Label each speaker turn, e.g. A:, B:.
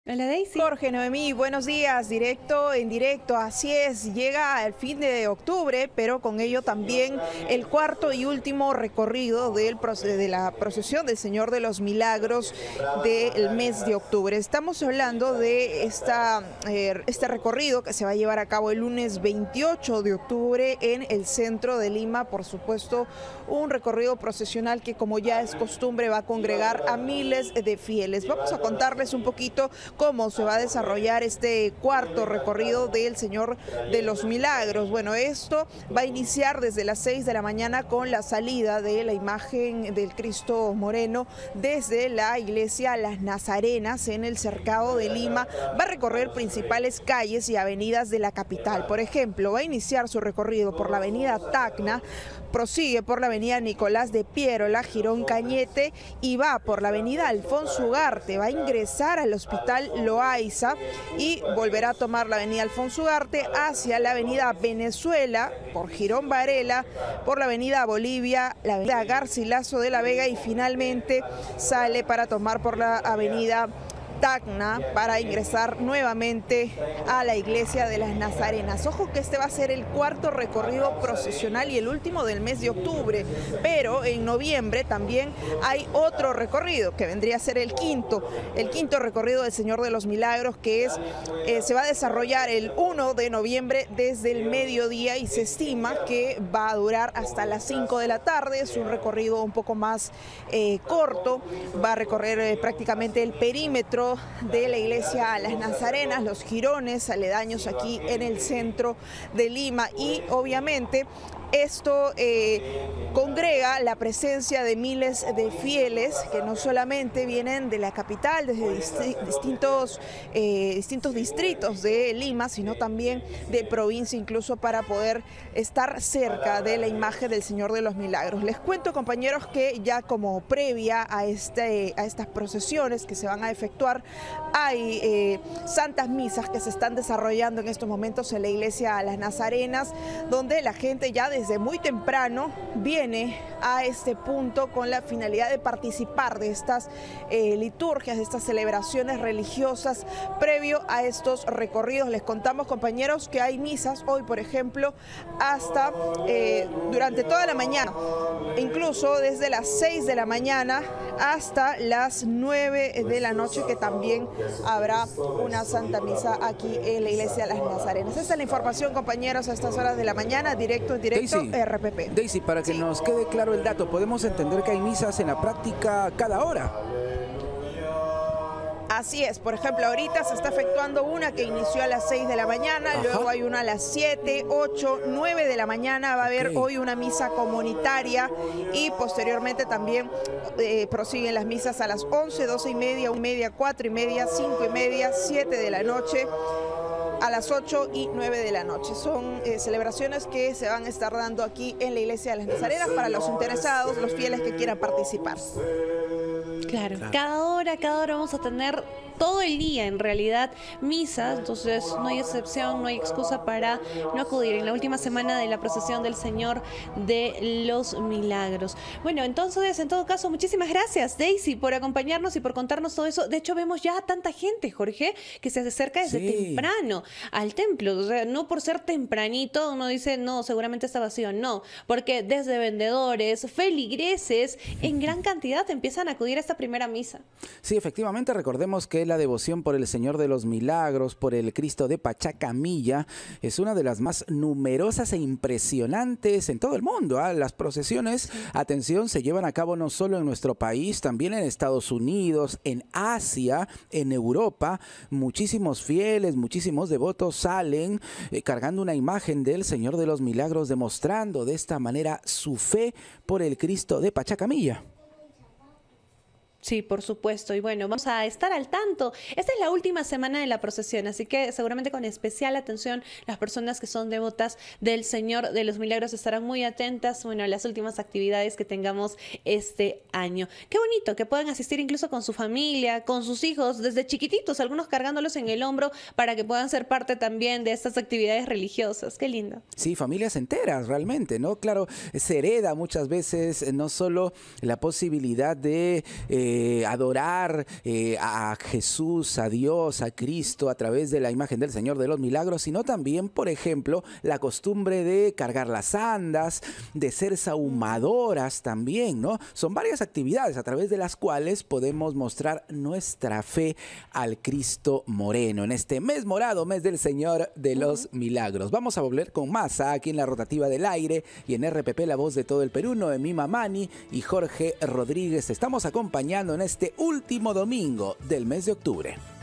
A: Hola Daisy.
B: Jorge, Noemí, buenos días, directo en directo, así es, llega el fin de octubre, pero con ello también el cuarto y último recorrido de la procesión del Señor de los Milagros del mes de octubre. Estamos hablando de este recorrido que se va a llevar a cabo el lunes 28 de octubre en el centro de Lima, por supuesto, un recorrido procesional que, como ya es costumbre, va a congregar a miles de fieles. Vamos a contarles un poquito cómo se va a desarrollar este cuarto recorrido del Señor de los Milagros. Bueno, esto va a iniciar desde las 6 de la mañana con la salida de la imagen del Cristo Moreno desde la iglesia Las Nazarenas en el cercado de Lima. Va a recorrer principales calles y avenidas de la capital. Por ejemplo, va a iniciar su recorrido por la avenida Tacna, prosigue por la avenida Nicolás de Piérola, Girón Cañete, y va por la avenida Alfonso Ugarte, va a ingresar al hospital Loaiza y volverá a tomar la avenida Alfonso Ugarte hacia la avenida Venezuela, por Girón Varela, por la avenida Bolivia, la avenida Garcilaso de la Vega y finalmente sale para tomar por la avenida Tacna para ingresar nuevamente a la iglesia de las Nazarenas. Ojo que este va a ser el cuarto recorrido procesional y el último del mes de octubre, pero en noviembre también hay otro recorrido que vendría a ser el quinto recorrido del Señor de los Milagros, que se va a desarrollar el 1 de noviembre desde el mediodía y se estima que va a durar hasta las 5 de la tarde. Es un recorrido un poco más corto, va a recorrer prácticamente el perímetro de la iglesia Las Nazarenas, los jirones aledaños aquí en el centro de Lima, y obviamente esto congrega la presencia de miles de fieles que no solamente vienen de la capital, desde distintos distritos de Lima, sino también de provincia, incluso para poder estar cerca de la imagen del Señor de los Milagros. Les cuento, compañeros, que ya como previa a estas procesiones que se van a efectuar, hay santas misas que se están desarrollando en estos momentos en la iglesia Las Nazarenas, donde la gente ya desde muy temprano viene a este punto con la finalidad de participar de estas liturgias, de estas celebraciones religiosas previo a estos recorridos. Les contamos, compañeros, que hay misas hoy, por ejemplo, hasta durante toda la mañana, incluso desde las 6 de la mañana hasta las 9 de la noche, que también habrá una santa misa aquí en la iglesia Las Nazarenas. Esta es la información, compañeros, a estas horas de la mañana, directo en directo.
C: Daisy,
B: RPP.
C: Daisy, para que nos quede claro el dato, podemos entender que hay misas en la práctica cada hora.
B: Así es, por ejemplo, ahorita se está efectuando una que inició a las 6 de la mañana, luego hay una a las 7, 8, 9 de la mañana, va a haber hoy una misa comunitaria y posteriormente también prosiguen las misas a las 11, 12 y media, 1 y media, 4 y media, 5 y media, 7 de la noche, a las 8 y 9 de la noche. Son celebraciones que se van a estar dando aquí en la iglesia de Las Nazarenas para los interesados, los fieles que quieran participar.
A: Claro, cada hora vamos a tener todo el día en realidad misas, entonces no hay excepción, no hay excusa para no acudir en la última semana de la procesión del Señor de los Milagros. Bueno, entonces, en todo caso, muchísimas gracias, Daisy, por acompañarnos y por contarnos todo eso. De hecho, vemos ya a tanta gente, Jorge, que se acerca desde temprano al templo. O sea, no por ser tempranito uno dice, no, seguramente está vacío. No, porque desde vendedores, feligreses, en gran cantidad empiezan a acudir a esta primera misa.
C: Sí, efectivamente, recordemos que la devoción por el Señor de los Milagros, por el Cristo de Pachacamilla, es una de las más numerosas e impresionantes en todo el mundo. Las procesiones, atención, se llevan a cabo no solo en nuestro país, también en Estados Unidos, en Asia, en Europa. Muchísimos fieles, muchísimos devotos salen cargando una imagen del Señor de los Milagros, demostrando de esta manera su fe por el Cristo de Pachacamilla.
A: Sí, por supuesto. Y bueno, vamos a estar al tanto. Esta es la última semana de la procesión, así que seguramente con especial atención las personas que son devotas del Señor de los Milagros estarán muy atentas, bueno, a las últimas actividades que tengamos este año. Qué bonito que puedan asistir incluso con su familia, con sus hijos, desde chiquititos, algunos cargándolos en el hombro para que puedan ser parte también de estas actividades religiosas. Qué lindo.
C: Sí, familias enteras realmente, ¿no? Claro, se hereda muchas veces no solo la posibilidad de adorar a Jesús, a Dios, a Cristo a través de la imagen del Señor de los Milagros, sino también, por ejemplo, la costumbre de cargar las andas, de ser sahumadoras también, ¿no? Son varias actividades a través de las cuales podemos mostrar nuestra fe al Cristo moreno en este mes morado, mes del Señor de los Milagros. Vamos a volver con más aquí en la Rotativa del Aire y en RPP La Voz de todo el Perú. Noemí Mamani y Jorge Rodríguez estamos acompañando en este último domingo del mes de octubre.